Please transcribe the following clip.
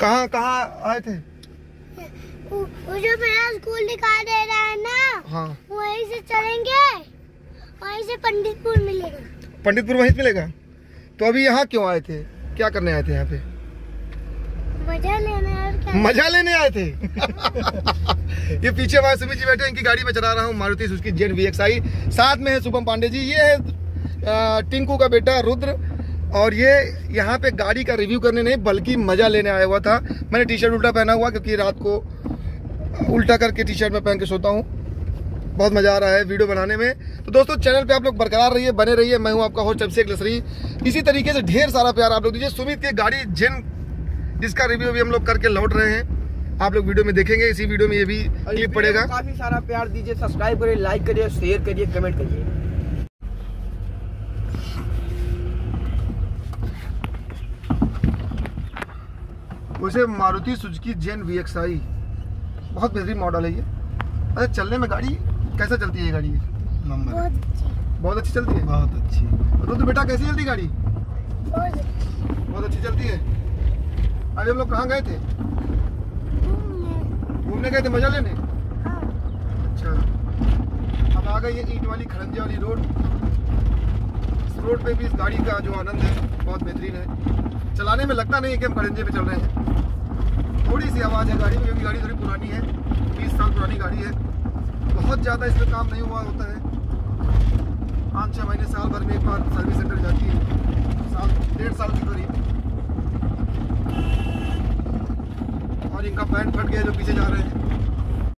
कहाँ कहाँ आए थे? वो जो मेरा स्कूल दिखाई दे रहा है ना, हाँ, वहीं से चलेंगे, वहीं से पंडितपुर मिलेगा। पंडितपुर वहीं मिलेगा। तो अभी यहाँ क्यों आए थे, क्या करने आए थे यहाँ पे? मजा लेने और क्या? मजा लेने आए थे। ये पीछे हमारे सुमित जी बैठे, इनकी गाड़ी में चला रहा हूँ, मारुति सुजुकी जेन VXI। साथ में है शुभम पांडे जी, ये है टिंकू का बेटा रुद्र। और ये यहाँ पे गाड़ी का रिव्यू करने नहीं बल्कि मजा लेने आया हुआ था। मैंने टी शर्ट उल्टा पहना हुआ क्योंकि रात को उल्टा करके टी शर्ट में पहन के सोता हूँ। बहुत मजा आ रहा है वीडियो बनाने में। तो दोस्तों चैनल पे आप लोग बरकरार रहिए, बने रहिए। मैं हूँ आपका होस्ट अभिषेक लसरी। इसी तरीके से ढेर सारा प्यार आप लोग दीजिए। सुमित की गाड़ी जेन, जिसका रिव्यू भी हम लोग करके लौट रहे हैं, आप लोग वीडियो में देखेंगे। इसी वीडियो में ये भी क्लिप पड़ेगा। काफी सारा प्यार दीजिए, सब्सक्राइब करिए, लाइक करिए, शेयर करिए, कमेंट करिए। वैसे मारुति सुजुकी जेन VXI बहुत बेहतरीन मॉडल है ये। अच्छा, चलने में गाड़ी कैसा चलती है ये गाड़ी? बहुत अच्छी, बहुत अच्छी चलती है। बहुत अच्छी। तो बेटा कैसी चलती गाड़ी? बहुत अच्छी। बहुत अच्छी चलती है। अरे हम लोग कहाँ गए थे? घूमने गए थे, मजा लेने। हाँ। अच्छा, अब आ गई ये ईंट वाली खड़ंजे वाली रोड। इस रोड पे भी इस गाड़ी का जो आनंद है बहुत बेहतरीन है। चलाने में लगता नहीं है कि हम खड़ंजे पे चल रहे हैं। थोड़ी सी आवाज़ है गाड़ी में क्योंकि गाड़ी थोड़ी पुरानी है, 20 साल पुरानी गाड़ी है। बहुत ज़्यादा इसमें काम नहीं हुआ होता है। 5-6 महीने साल भर में एक बार सर्विस सेंटर जाती है, साल 1.5 साल के करीब। और इनका पैंट फट गया जो पीछे जा रहे हैं।